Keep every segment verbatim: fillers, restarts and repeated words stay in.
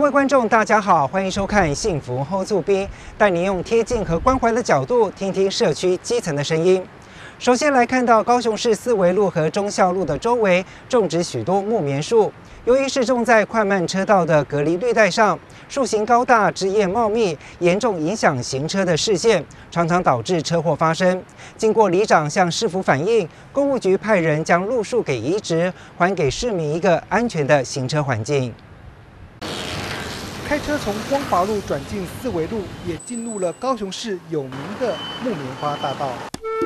位观众，大家好，欢迎收看《幸福后驻兵》，带您用贴近和关怀的角度，听听社区基层的声音。首先来看到高雄市四维路和忠孝路的周围种植许多木棉树，由于是种在快慢车道的隔离绿带上，树形高大，枝叶茂密，严重影响行车的视线，常常导致车祸发生。经过里长向市府反映，公务局派人将路树给移植，还给市民一个安全的行车环境。 开车从光华路转进四维路，也进入了高雄市有名的木棉花大道。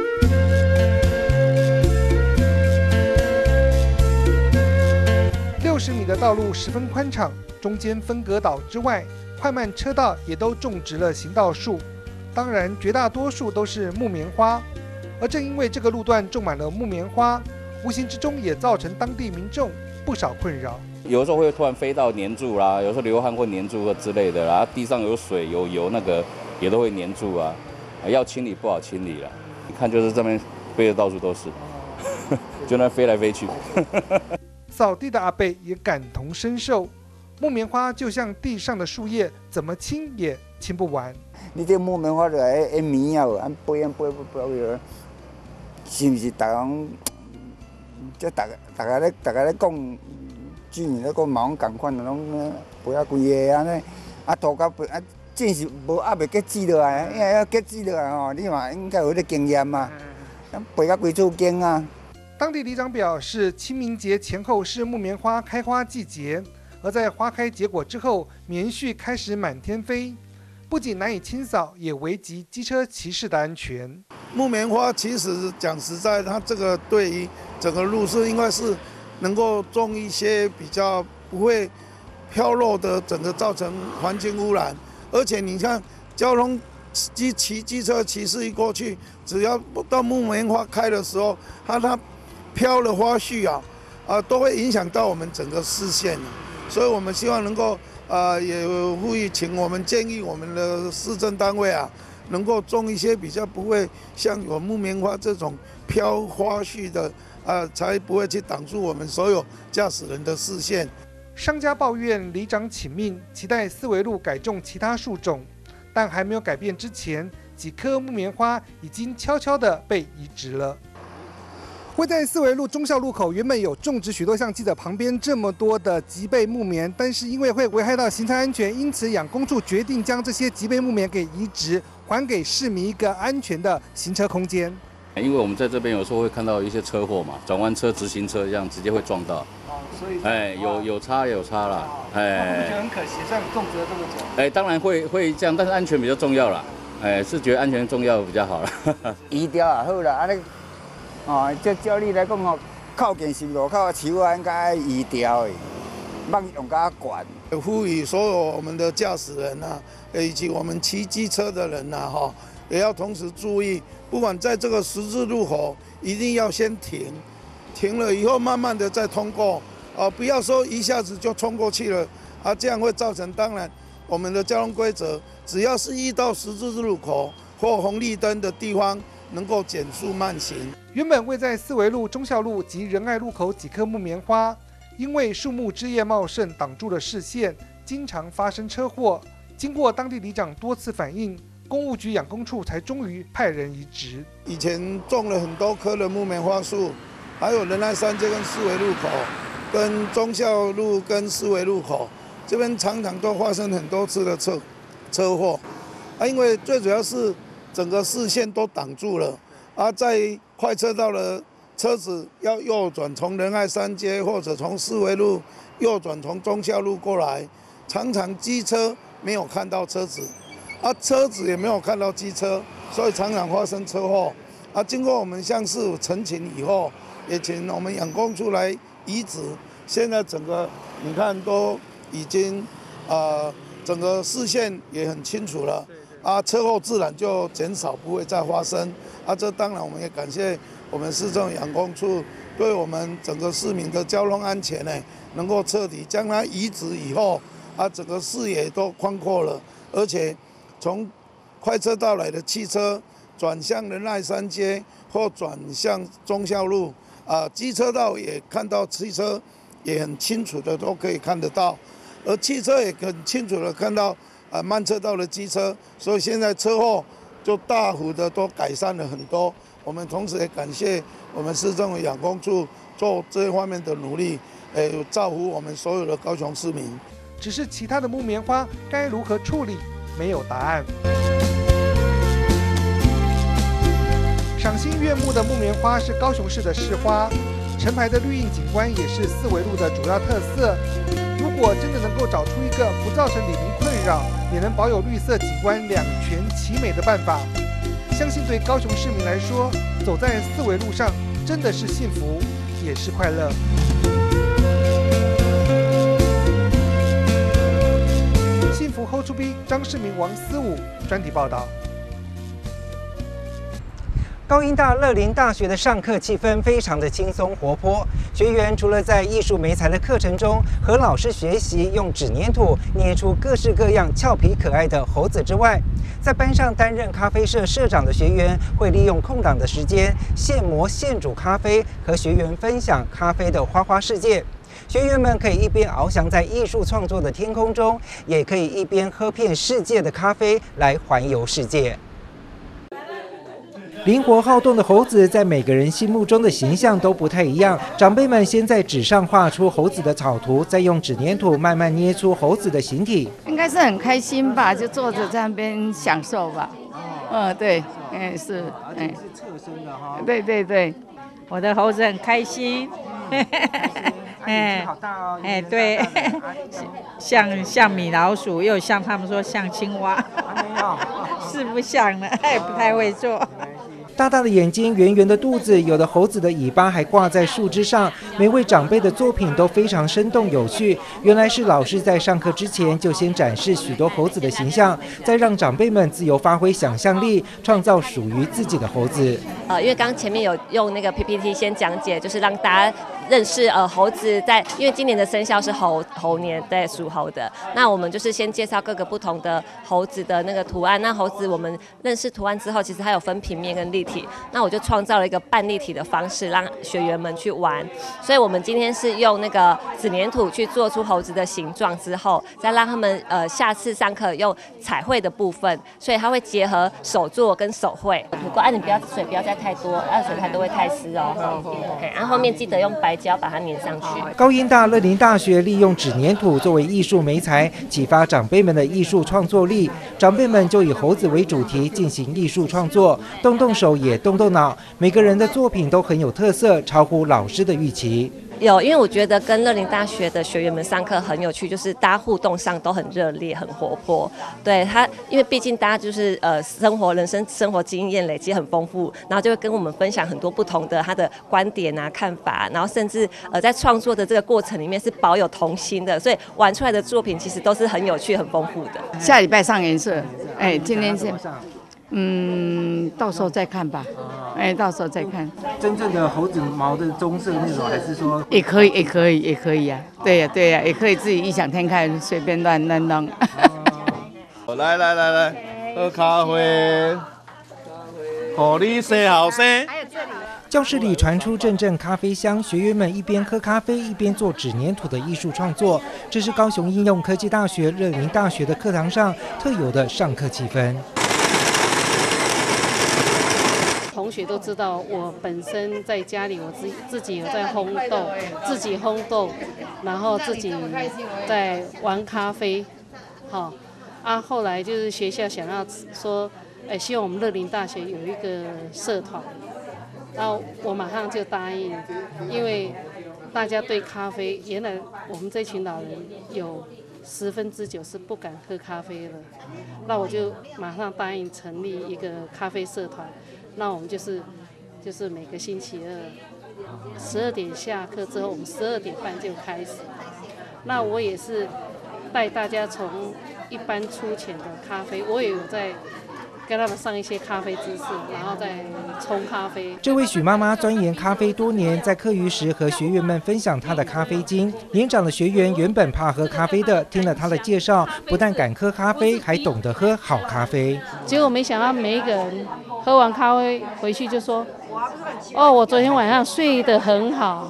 六十米的道路十分宽敞，中间分隔岛之外，快慢车道也都种植了行道树。当然，绝大多数都是木棉花。而正因为这个路段种满了木棉花，无形之中也造成当地民众不少困扰。 有时候会突然飞到黏住啦，有时候流汗会黏住之类的啦，地上有水有油那个也都会黏住啊，要清理不好清理了。你看就是这边飞的到处都是，就那飞来飞去。 扫地的阿伯也感同身受，木棉花就像地上的树叶，怎么清也清不完。 你这木棉花就係一面啊，按背按背背背，是不是？大家即大大家咧大家咧講。 居民咧个忙共款，拢不要规个安尼，啊土甲啊，真是无还袂结籽落来，因为要结籽落来吼，你嘛应该有啲经验嘛，背甲规处经啊。 当地里长表示，清明节前后是木棉花开花季节，而在花开结果之后，棉絮开始满天飞，不仅难以清扫，也危及机车骑士的安全。 木棉花其实讲实在，它这个对于整个路是应该是。 能够种一些比较不会飘落的，整个造成环境污染。而且你看，交通机骑机车骑士一过去，只要到木棉花开的时候，它它飘的花絮啊，啊都会影响到我们整个视线。所以我们希望能够啊，也呼吁请我们建议我们的市政单位啊，能够种一些比较不会像有木棉花这种飘花絮的。 啊，才不会去挡住我们所有驾驶人的视线。 商家抱怨里长请命，期待四维路改种其他树种，但还没有改变之前，几棵木棉花已经悄悄地被移植了。位在四维路忠孝路口，原本有种植许多像记者旁边这么多的脊背木棉，但是因为会危害到行车安全，因此养工处决定将这些脊背木棉给移植，还给市民一个安全的行车空间。 因为我们在这边有时候会看到一些车祸嘛，转弯车、直行车这样直接会撞到。 哦，所以哎，有有差也有差啦。哎， 我觉得很可惜，像种植了这么久。 哎，当然会会这样，但是安全比较重要啦。哎，是觉得安全重要比较好啦。 移掉也好啦，安尼哦，照照理来讲吼，靠近是路口的树啊，应该移掉的，莫用甲悬。 呼吁所有我们的驾驶人啊，以及我们骑机车的人呐，哈，也要同时注意。 不管在这个十字路口，一定要先停，停了以后慢慢的再通过，啊，不要说一下子就冲过去了，啊，这样会造成当然我们的交通规则，只要是遇到十字路口或红绿灯的地方，能够减速慢行。 原本位在四维路、忠孝路及仁爱路口几棵木棉花，因为树木枝叶茂盛，挡住了视线，经常发生车祸。经过当地里长多次反映。 公务局养工处才终于派人移植。 以前种了很多棵的木棉花树，还有仁爱三街跟四维路口，跟忠孝路跟四维路口这边常常都发生很多次的车车祸，啊，因为最主要是整个视线都挡住了，啊，在快车道的车子要右转从仁爱三街或者从四维路右转从忠孝路过来，常常机车没有看到车子。 啊，车子也没有看到机车，所以常常发生车祸。啊，经过我们向市府陈情以后，也请我们养工处来移植。现在整个你看都已经，呃，整个视线也很清楚了。啊，车祸自然就减少，不会再发生。啊，这当然我们也感谢我们市政养工处对我们整个市民的交通安全呢，能够彻底将它移植以后，啊，整个视野都宽阔了，而且。 从快车道来的汽车转向仁爱三街或转向忠孝路，啊，机车道也看到汽车也很清楚的都可以看得到， 而汽车也很清楚的看到啊慢车道的机车，所以现在车祸就大幅的都改善了很多。我们同时也感谢我们市政府养工处做这方面的努力，诶，造福我们所有的高雄市民。 只是其他的木棉花该如何处理，没有答案。赏心悦目的木棉花是高雄市的市花，成排的绿荫景观也是四维路的主要特色。如果真的能够找出一个不造成里民困扰，也能保有绿色景观两全其美的办法，相信对高雄市民来说，走在四维路上真的是幸福，也是快乐。幸福 Hold 住 B 张世明、王思武专题报道。 高音大乐龄大学的上课气氛非常的轻松活泼，学员除了在艺术媒材的课程中和老师学习用纸黏土捏出各式各样俏皮可爱的猴子之外，在班上担任咖啡社社长的学员会利用空档的时间现磨现煮咖啡，和学员分享咖啡的花花世界。学员们可以一边翱翔在艺术创作的天空中，也可以一边喝遍世界的咖啡来环游世界。灵活好动的猴子在每个人心目中的形象都不太一样。长辈们先在纸上画出猴子的草图，再用纸黏土慢慢捏出猴子的形体。 应该是很开心吧，就坐着在那边享受吧。嗯，对，嗯是，嗯是侧身的哈。对对对， 我的猴子很开心。 哎，好大哦！ 哎，对，像像米老鼠，又像他们说像青蛙， 没有， 是不像呢，哎，不太会做。 大大的眼睛，圆圆的肚子，有的猴子的尾巴还挂在树枝上。每位长辈的作品都非常生动有趣。原来是老师在上课之前就先展示许多猴子的形象，再让长辈们自由发挥想象力，创造属于自己的猴子。 呃，因为刚前面有用那个 P P T 先讲解，就是让大家认识呃猴子在，因为今年的生肖是猴猴年，对，属猴的。那我们就是先介绍各个不同的猴子的那个图案。那猴子我们认识图案之后，其实它有分平面跟立体。那我就创造了一个半立体的方式，让学员们去玩。所以我们今天是用那个纸黏土去做出猴子的形状之后，再让他们呃下次上课用彩绘的部分，所以它会结合手作跟手绘。土锅，啊，你不要水不要再太多，啊水太多会太湿哦。嗯、然后后面记得用白胶把它粘上去。 高音大乐龄大学利用纸黏土作为艺术媒材，启发长辈们的艺术创作力。长辈们就以猴子为主题进行艺术创作，动动手也动动脑，每个人的作品都很有特色，超乎老师的预期。 有，因为我觉得跟乐龄大学的学员们上课很有趣，就是大家互动上都很热烈、很活泼。对他，因为毕竟大家就是呃生活、人生生活经验累积很丰富，然后就会跟我们分享很多不同的他的观点啊、看法，然后甚至呃在创作的这个过程里面是保有童心的，所以玩出来的作品其实都是很有趣、很丰富的。 下礼拜上颜色，哎，今天是。嗯，到时候再看吧。哎，到时候再看。 真正的猴子毛的棕色那种，还是说也可以，也可以，也可以啊。对呀、啊，对呀、啊，也可以自己异想天开，随便乱乱弄。 来来来来，喝咖啡，好你生好生。还有这里。 教室里传出阵阵咖啡香，学员们一边喝咖啡一边做纸黏土的艺术创作。这是高雄应用科技大学乐龄大学的课堂上特有的上课气氛。 同学都知道，我本身在家里，我自自己有在烘豆，自己烘豆，然后自己在玩咖啡，好，啊，后来就是学校想要说，哎，希望我们乐龄大学有一个社团，然后我马上就答应，因为大家对咖啡，原来我们这群老人有十分之九是不敢喝咖啡的，那我就马上答应成立一个咖啡社团。那我们就是就是每个星期二十二点下课之后，我们十二点半就开始。那我也是带大家从一般粗浅的咖啡，我也有在跟他们上一些咖啡知识，然后再冲咖啡。 这位许妈妈钻研咖啡多年，在课余时和学员们分享她的咖啡经。年长的学员原本怕喝咖啡的，听了她的介绍，不但敢喝咖啡，还懂得喝好咖啡。 结果没想到每一个人喝完咖啡回去就说：“哦，我昨天晚上睡得很好，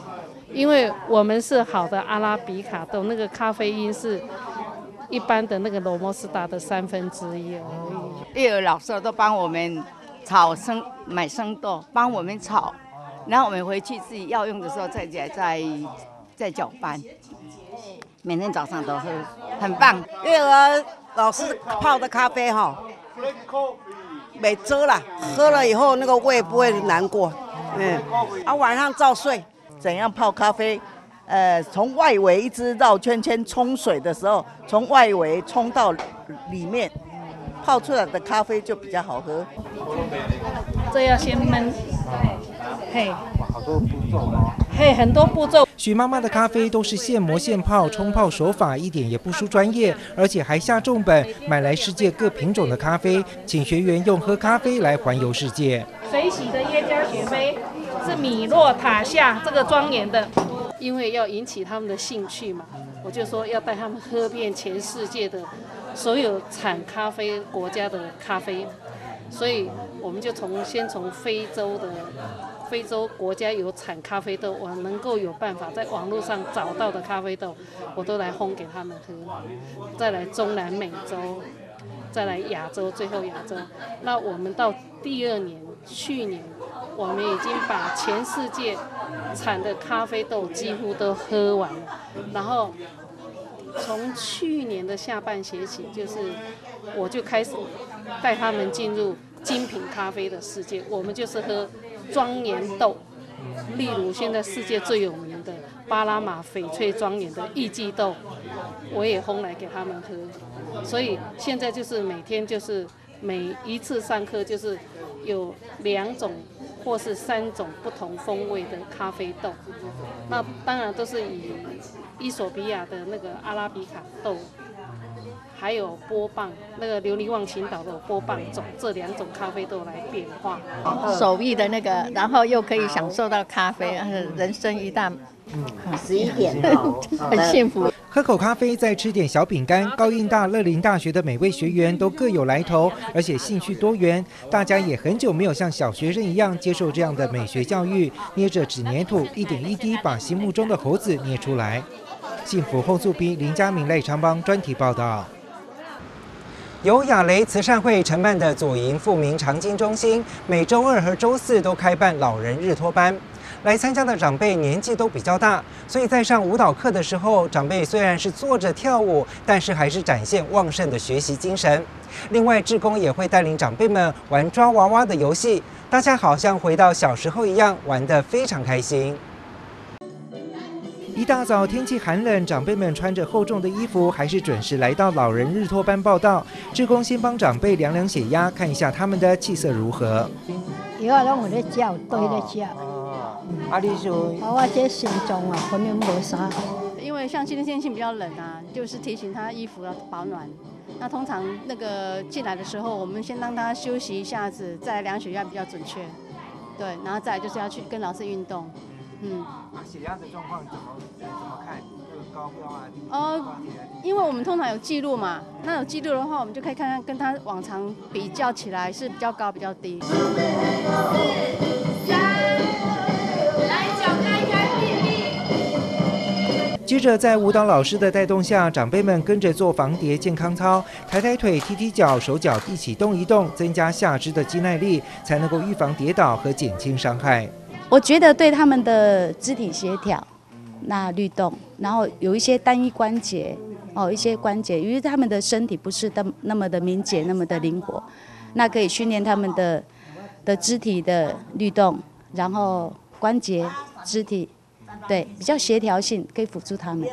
因为我们是好的阿拉比卡豆，那个咖啡因是一般的那个罗莫斯达的三分之一而已。 叶儿老师都帮我们炒生买生豆，帮我们炒，然后我们回去自己要用的时候再再再再搅拌。每天早上都喝，很棒。 叶儿老师泡的咖啡哈，没遮了，喝了以后那个胃不会难过。嗯，啊晚上照睡。 怎样泡咖啡？呃，从外围一直绕圈圈冲水的时候，从外围冲到里面，泡出来的咖啡就比较好喝。 这要先焖，嘿， 好多步骤哦。 嘿，很多步骤。 许妈妈的咖啡都是现磨现泡，冲泡手法一点也不输专业，而且还下重本买来世界各品种的咖啡，请学员用喝咖啡来环游世界。 水洗的耶加雪菲是米洛塔夏这个庄园的，因为要引起他们的兴趣嘛，我就说要带他们喝遍全世界的所有产咖啡国家的咖啡，所以我们就从先从非洲的。非洲国家有产咖啡豆，我能够有办法在网络上找到的咖啡豆，我都来烘给他们喝。再来中南美洲，再来亚洲，最后亚洲。那我们到第二年，去年我们已经把全世界产的咖啡豆几乎都喝完了。然后从去年的下半学期，就是我就开始带他们进入精品咖啡的世界，我们就是喝庄园豆，例如现在世界最有名的巴拿马翡翠庄园的艺伎豆，我也烘来给他们喝。所以现在就是每天就是每一次上课就是有两种或是三种不同风味的咖啡豆，那当然都是以伊索比亚的那个阿拉比卡豆。还有波棒，那个琉璃旺群岛的波棒种，这两种咖啡豆来变化。 手艺的那个，然后又可以享受到咖啡，人生一大， 嗯，十一点很幸福。 喝口咖啡，再吃点小饼干。高应大、乐龄大学的每位学员都各有来头，而且兴趣多元。大家也很久没有像小学生一样接受这样的美学教育，捏着纸黏土，一点一滴把心目中的猴子捏出来。幸福后速逼林家明、赖昌邦专题报道。由亚雷慈善会承办的左营富民长经中心，每周二和周四都开办老人日托班。来参加的长辈年纪都比较大，所以在上舞蹈课的时候，长辈虽然是坐着跳舞，但是还是展现旺盛的学习精神。另外，志工也会带领长辈们玩抓娃娃的游戏，大家好像回到小时候一样，玩得非常开心。一大早天气寒冷，长辈们穿着厚重的衣服，还是准时来到老人日托班报到。志工先帮长辈量量血压，看一下他们的气色如何。 药啊，拢有咧食，有对咧食。 啊，你说？ 啊，我这心脏啊，可能无啥。 因为像今天天气比较冷啊，就是提醒他衣服要保暖。那通常那个进来的时候，我们先让他休息一下子，再量血压比较准确。对，然后再来就是要去跟老师运动。嗯， 啊，血压的状况怎么怎么看？这个高标啊？ 呃，因为我们通常有记录嘛，那有记录的话，我们就可以看看跟他往常比较起来是比较高比较低。四、三，来脚开开闭闭。 接着在舞蹈老师的带动下，长辈们跟着做防跌健康操，抬抬腿、踢踢脚，手脚一起动一动，增加下肢的肌耐力，才能够预防跌倒和减轻伤害。 我觉得对他们的肢体协调、那律动，然后有一些单一关节哦，一些关节，因为他们的身体不是那么的敏捷、那么的灵活，那可以训练他们的的肢体的律动，然后关节、肢体，对，比较协调性，可以辅助他们。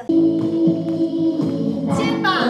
肩膀，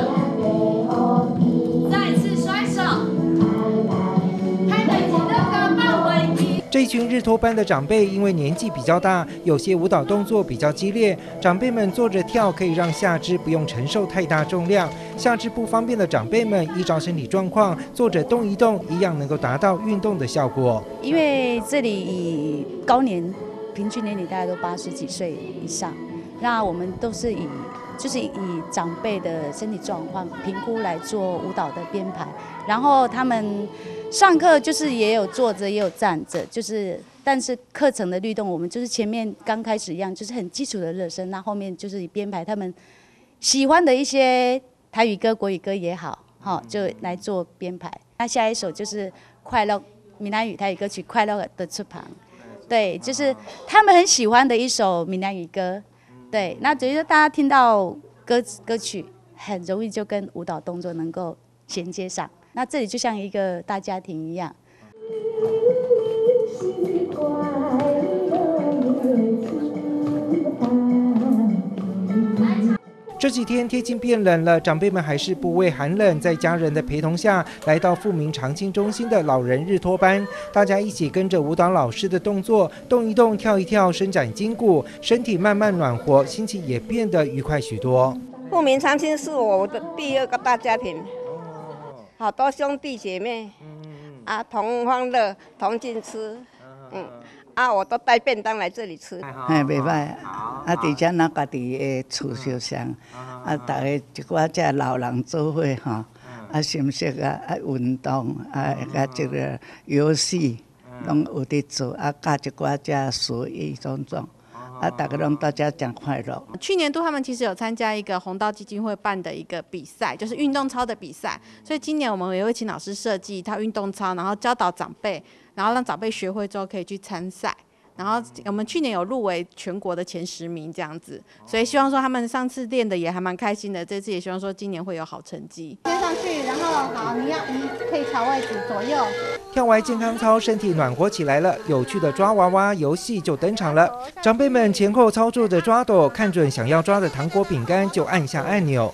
再次甩手，开得紧的个半尾肌。 这一群日托班的长辈因为年纪比较大，有些舞蹈动作比较激烈，长辈们坐着跳可以让下肢不用承受太大重量。下肢不方便的长辈们，依照身体状况，坐着动一动，一样能够达到运动的效果。 因为这里以高年平均年龄大概都八十几岁以上，那我们都是以就是以长辈的身体状况评估来做舞蹈的编排，然后他们上课就是也有坐着也有站着，就是但是课程的律动，我们就是前面刚开始一样，就是很基础的热身，那后面就是以编排他们喜欢的一些台语歌、国语歌也好，哈，就来做编排。那下一首就是快乐闽南语台语歌曲《快乐的翅膀》，对，就是他们很喜欢的一首闽南语歌，对，那只是大家听到歌歌曲，很容易就跟舞蹈动作能够衔接上。那这里就像一个大家庭一样。 这几天天气变冷了，长辈们还是不畏寒冷，在家人的陪同下，来到富民长青中心的老人日托班，大家一起跟着舞蹈老师的动作，动一动，跳一跳，伸展筋骨，身体慢慢暖和，心情也变得愉快许多。 富民长青是我的第二个大家庭，好多兄弟姐妹，啊，同欢乐，同进吃，嗯。啊，我都带便当来这里吃。 哎，袂歹。啊，而且咱家己的厝烧香，啊，大家一寡只老人做伙吼，啊，心息啊，啊，运动，啊，甲这个游戏，拢有伫做，啊，甲一寡只属意种种。啊，大家拢大家讲快乐。 去年度他们其实有参加一个红道基金会办的一个比赛，就是运动操的比赛。所以今年我们也会请老师设计一套运动操，然后教导长辈，然后让长辈学会之后可以去参赛。然后我们去年有入围全国的前十名这样子，所以希望说他们上次练的也还蛮开心的，这次也希望说今年会有好成绩。 贴上去，然后好，你要你可以调位置左右。 跳完健康操，身体暖和起来了，有趣的抓娃娃游戏就登场了。长辈们前后操作着抓斗，看准想要抓的糖果饼干就按下按钮。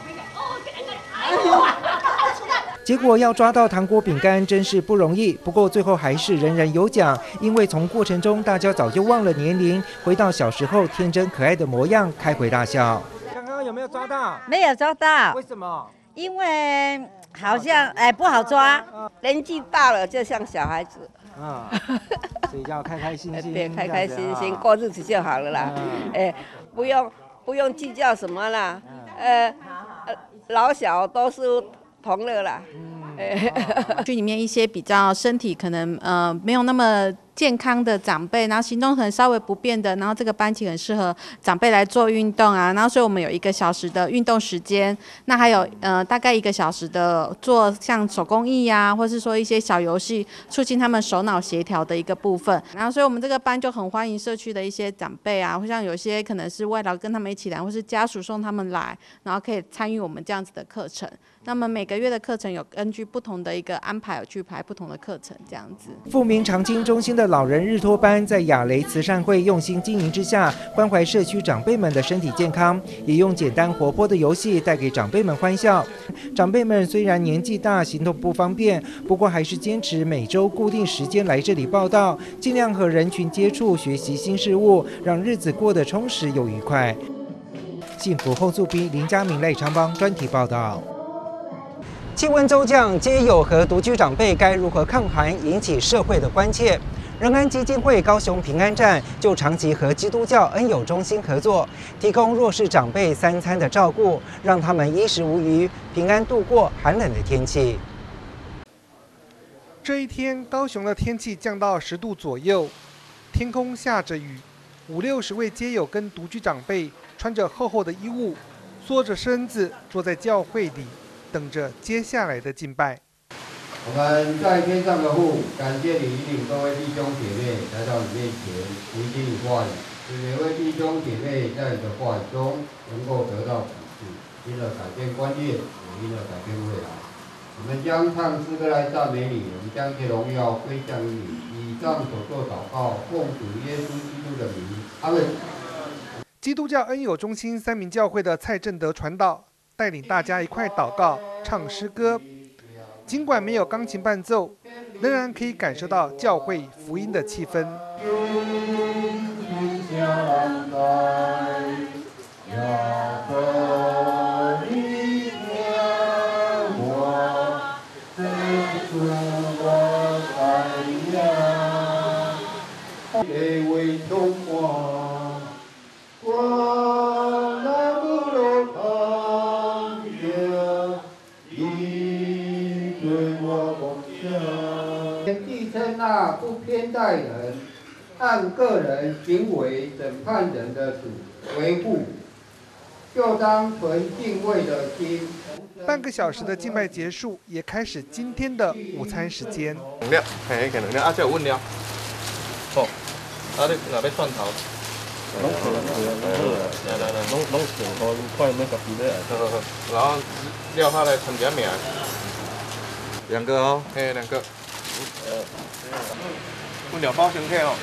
结果要抓到糖果饼干真是不容易，不过最后还是人人有奖，因为从过程中大家早就忘了年龄，回到小时候天真可爱的模样，开怀大笑。刚刚有没有抓到？ 没有抓到。 为什么？ 因为好像哎不好抓， 年纪大了就像小孩子。 啊，所以要开开心心， 对，开开心心过日子就好了啦。哎，不用不用计较什么啦，呃，老小都是同乐啦。 区里面一些比较身体可能呃没有那么健康的长辈，然后行动可能稍微不便的，然后这个班级很适合长辈来做运动啊。然后所以我们有一个小时的运动时间，那还有呃大概一个小时的做像手工艺呀、啊，或是说一些小游戏，促进他们手脑协调的一个部分。然后所以我们这个班就很欢迎社区的一些长辈啊，或像有些可能是外劳跟他们一起来，或是家属送他们来，然后可以参与我们这样子的课程。那么每个月的课程有根据不同的一个安排，有去排不同的课程这样子。 富民长青中心的老人日托班在亚雷慈善会用心经营之下，关怀社区长辈们的身体健康，也用简单活泼的游戏带给长辈们欢笑。长辈们虽然年纪大，行动不方便，不过还是坚持每周固定时间来这里报到，尽量和人群接触，学习新事物，让日子过得充实又愉快。幸福后速兵林家明、赖长邦专题报道。气温骤降，街友和独居长辈该如何抗寒，引起社会的关切。仁安基金会高雄平安站就长期和基督教恩友中心合作，提供弱势长辈三餐的照顾，让他们衣食无虞，平安度过寒冷的天气。 这一天，高雄的天气降到十度左右，天空下着雨，五六十位街友跟独居长辈穿着厚厚的衣物，缩着身子坐在教会里。等着接下来的敬拜。 我们在天上的父，感谢你引领各位弟兄姐妹来到你面前，聆听你话语，使每位弟兄姐妹在你的话语中能够得到启示，因而改变观念，也因而改变未来。我们将唱诗歌来赞美你，我们将这荣耀归向于你。以上所做祷告，奉主耶稣基督的名，阿门。 基督教恩友中心三民教会的蔡正德传道。带领大家一块祷告、唱诗歌，尽管没有钢琴伴奏，仍然可以感受到教会福音的气氛。 对我梦想。 法不偏待人，按个人行为审判人的主维护，就当存敬畏的心。 半个小时的敬拜结束，也开始今天的午餐时间。 两粒，嘿，可能两，啊，这有稳了。好，啊，你若要蒜头。拢是，来来来，拢拢是，好快那个比例。好好好，然后料下来称点名。两个哦，嘿，两个。呃，稳了包生客哦。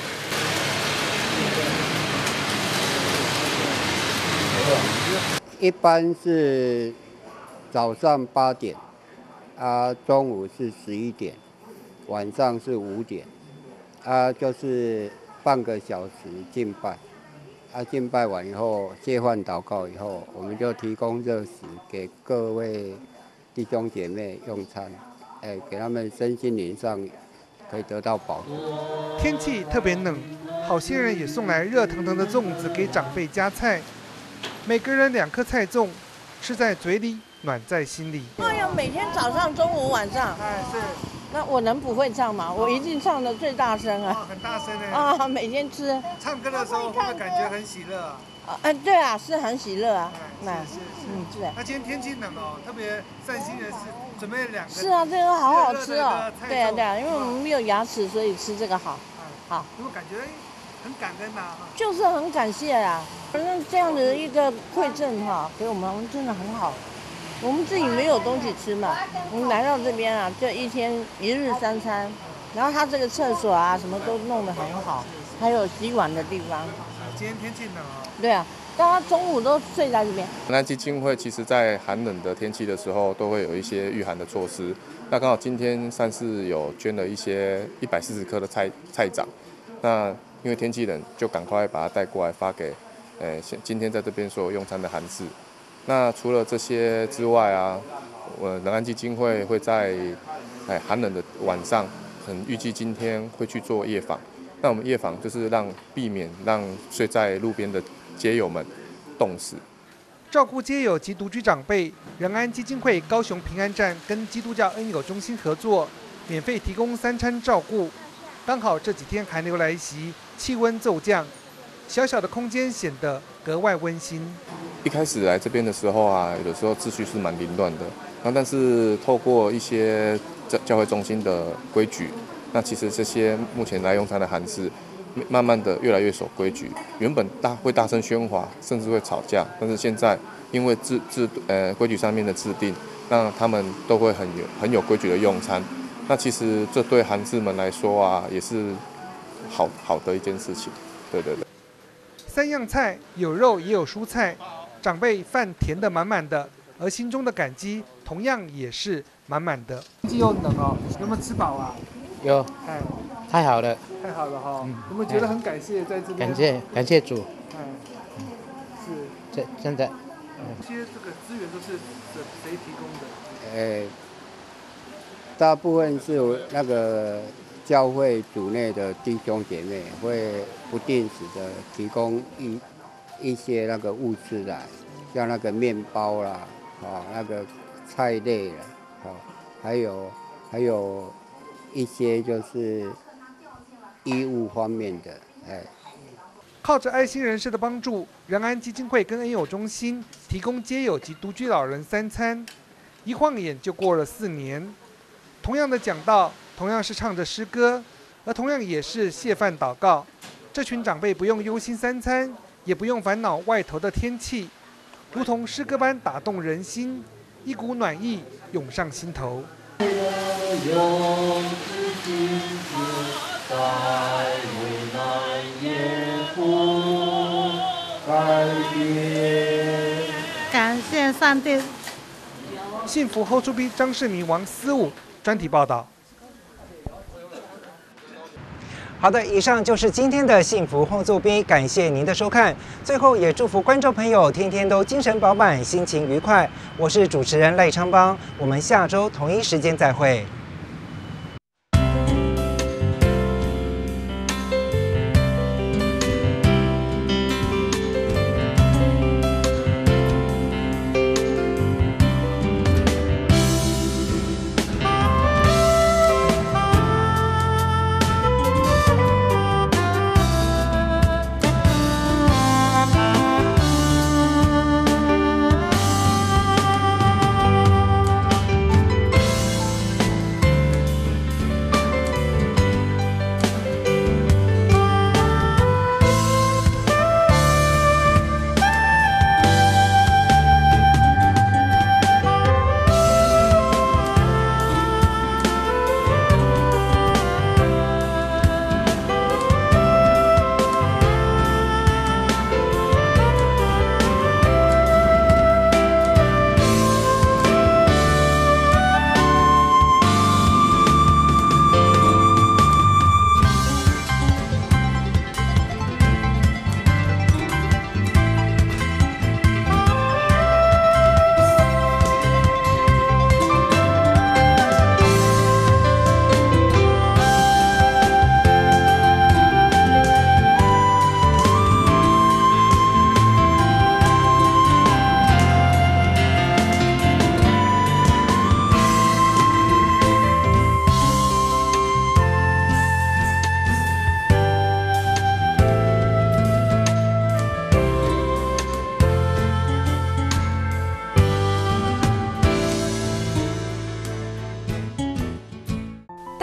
一般是早上八点，啊，中午是十一点，晚上是五点，啊，就是半个小时敬拜。啊，敬拜完以后，谢饭祷告以后，我们就提供热食给各位弟兄姐妹用餐，哎，给他们身心灵上可以得到保护。 天气特别冷，好些人也送来热腾腾的粽子给长辈夹菜，每个人两颗菜粽，吃在嘴里，暖在心里。 哎呀，每天早上、中午、晚上， 哎是。 那我能不会唱吗？我一定唱的最大声啊！ 哦，很大声哎！ 啊，每天吃。 唱歌的时候会不会感觉很喜乐啊？ 啊，嗯，对啊，是很喜乐啊。 哎，是是是， 嗯，是。 那今天天气冷哦，特别善心人士准备了两个。 是啊，这个好好吃哦。对啊对啊，因为我们没有牙齿，所以吃这个好。好。 有没有感觉很感恩呐？ 就是很感谢啊，反正这样的一个馈赠哈，给我们真的很好。我们自己没有东西吃嘛，我们来到这边啊，就一天一日三餐，然后他这个厕所啊，什么都弄得很好，还有洗碗的地方。 今天天气冷哦。 对啊，大家中午都睡在这边。 那基金会其实在寒冷的天气的时候，都会有一些御寒的措施。那刚好今天善事有捐了一些一百四十颗的菜菜长，那因为天气冷，就赶快把它带过来发给，呃，今天在这边所有用餐的寒士。那除了这些之外啊，我仁安基金会会在哎寒冷的晚上，很预计今天会去做夜访。那我们夜访就是让避免让睡在路边的街友们冻死。 照顾街友及独居长辈，仁安基金会高雄平安站跟基督教恩友中心合作，免费提供三餐照顾。刚好这几天寒流来袭，气温骤降，小小的空间显得格外温馨。 一开始来这边的时候啊，有的时候秩序是蛮凌乱的，那但是透过一些教教会中心的规矩，那其实这些目前来用餐的寒士，慢慢的越来越守规矩。原本大会大声喧哗，甚至会吵架，但是现在因为制制呃规矩上面的制定，让他们都会很有很有规矩的用餐。那其实这对寒士们来说啊，也是好好的一件事情。对对对。 三样菜有肉也有蔬菜，长辈饭填得满满的，而心中的感激同样也是满满的。天气又冷哦，有没有吃饱啊？ 有，哎，太好了， 太好了哈、哦！嗯、有没有觉得很感谢在这边？ 感谢感谢主， 哎，是， 真真的。 这些这个资源都是谁提供的？ 哎，大部分是那个教会主内的弟兄姐妹会不定时的提供一一些那个物资来，像那个面包啦，啊，那个菜类啦，啊，还有还有一些就是衣物方面的，哎。 靠着爱心人士的帮助，仁安基金会跟恩友中心提供街友及独居老人三餐，一晃眼就过了四年。同样的讲道，同样是唱着诗歌，而同样也是谢饭祷告。这群长辈不用忧心三餐，也不用烦恼外头的天气，如同诗歌般打动人心，一股暖意涌上心头。 感谢上帝。 幸福后出逼张世民、王思武专题报道。 好的，以上就是今天的幸福后座兵，感谢您的收看。最后也祝福观众朋友天天都精神饱满，心情愉快。我是主持人赖昌邦，我们下周同一时间再会。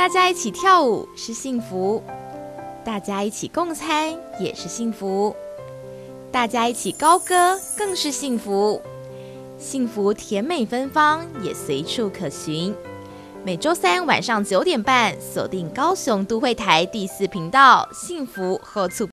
大家一起跳舞是幸福，大家一起共餐也是幸福，大家一起高歌更是幸福。幸福甜美芬芳也随处可寻。每周三晚上九点半，锁定高雄都会台第四频道，幸福好厝。